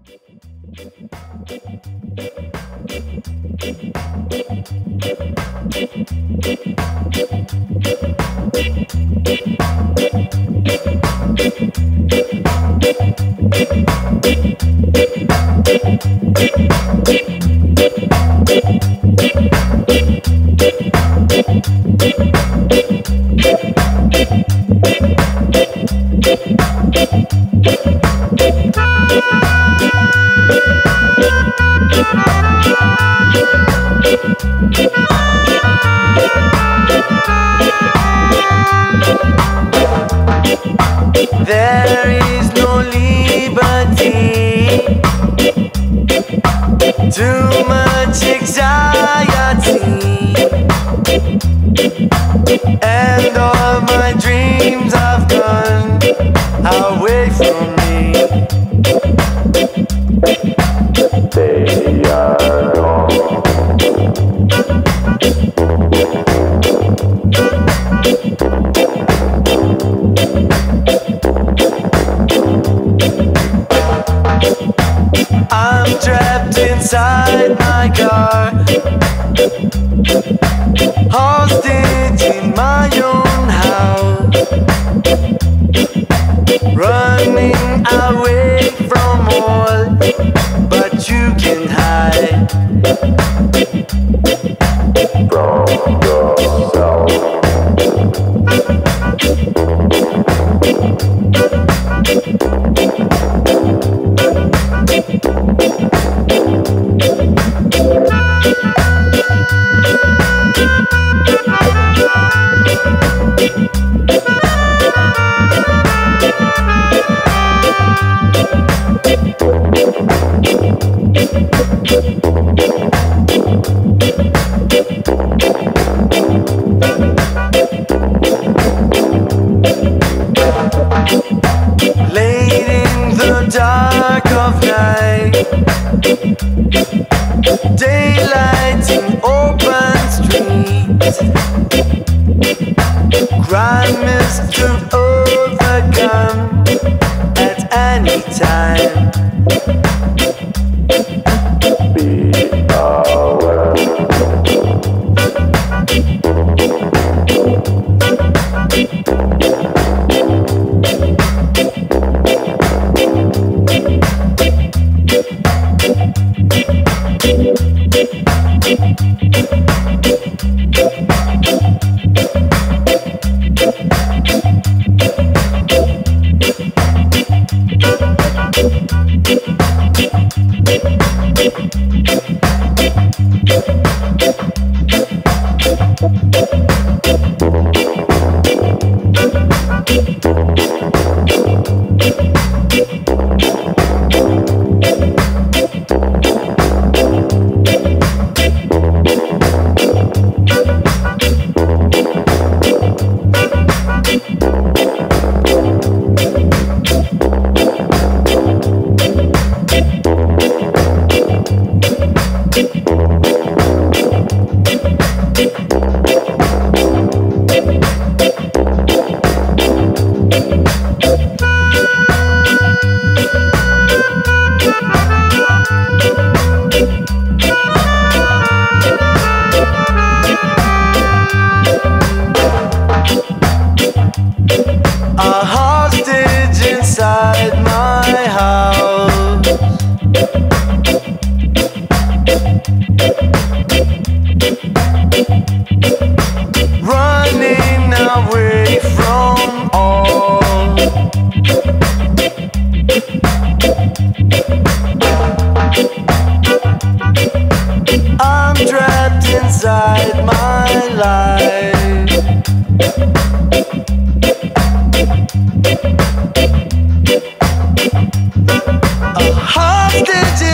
There is no liberty, too much anxiety, and all my dreams have gone away from me. They are gone. I'm trapped inside my car, hostage in my own house, running away from all, but you can hide from yourself. Late in the dark of night, daylight in open streets, crime is to overcome at any time. Be aware. A hostage inside my house, running away from all. I'm trapped inside my life. A hostage